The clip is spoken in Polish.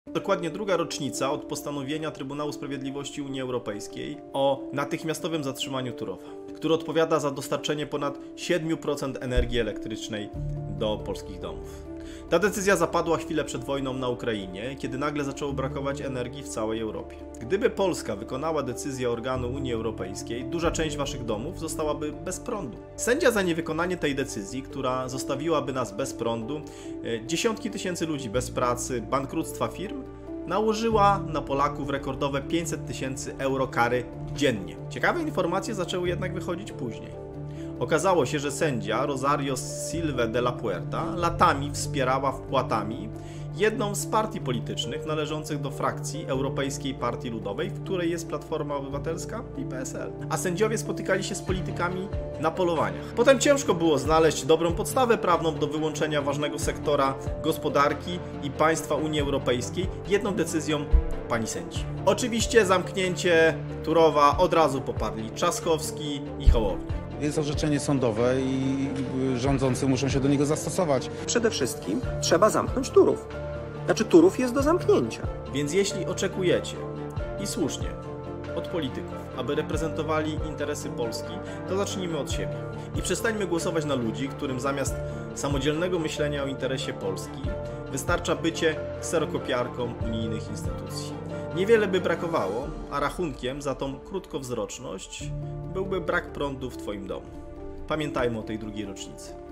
Dokładnie druga rocznica od postanowienia Trybunału Sprawiedliwości Unii Europejskiej o natychmiastowym zatrzymaniu Turowa, który odpowiada za dostarczenie ponad 7% energii elektrycznej do polskich domów. Ta decyzja zapadła chwilę przed wojną na Ukrainie, kiedy nagle zaczęło brakować energii w całej Europie. Gdyby Polska wykonała decyzję organu Unii Europejskiej, duża część waszych domów zostałaby bez prądu. Sędzia za niewykonanie tej decyzji, która zostawiłaby nas bez prądu, dziesiątki tysięcy ludzi bez pracy, bankructwa firm, nałożyła na Polaków rekordowe 500 000 euro kary dziennie. Ciekawe informacje zaczęły jednak wychodzić później. Okazało się, że sędzia Rosario Silva de la Puerta latami wspierała wpłatami jedną z partii politycznych należących do frakcji Europejskiej Partii Ludowej, w której jest Platforma Obywatelska i PSL. A sędziowie spotykali się z politykami na polowaniach. Potem ciężko było znaleźć dobrą podstawę prawną do wyłączenia ważnego sektora gospodarki i państwa Unii Europejskiej jedną decyzją pani sędzi. Oczywiście zamknięcie Turowa od razu poparli Trzaskowski i Hołownia. Jest orzeczenie sądowe i rządzący muszą się do niego zastosować. Przede wszystkim trzeba zamknąć Turów. Znaczy Turów jest do zamknięcia. Więc jeśli oczekujecie, i słusznie, od polityków, aby reprezentowali interesy Polski, to zacznijmy od siebie. I przestańmy głosować na ludzi, którym zamiast samodzielnego myślenia o interesie Polski wystarcza bycie kserokopiarką unijnych instytucji. Niewiele by brakowało, a rachunkiem za tą krótkowzroczność byłby brak prądu w twoim domu. Pamiętajmy o tej drugiej rocznicy.